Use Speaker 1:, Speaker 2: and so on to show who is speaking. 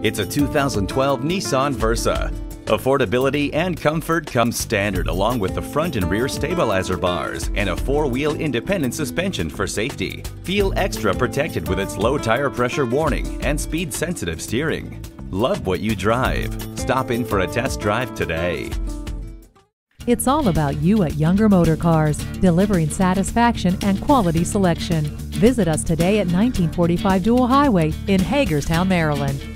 Speaker 1: It's a 2012 Nissan Versa. Affordability and comfort come standard along with the front and rear stabilizer bars and a 4-wheel independent suspension for safety. Feel extra protected with its low tire pressure warning and speed-sensitive steering. Love what you drive. Stop in for a test drive today.
Speaker 2: It's all about you at Younger Motor Cars, delivering satisfaction and quality selection. Visit us today at 1945 Dual Highway in Hagerstown, Maryland.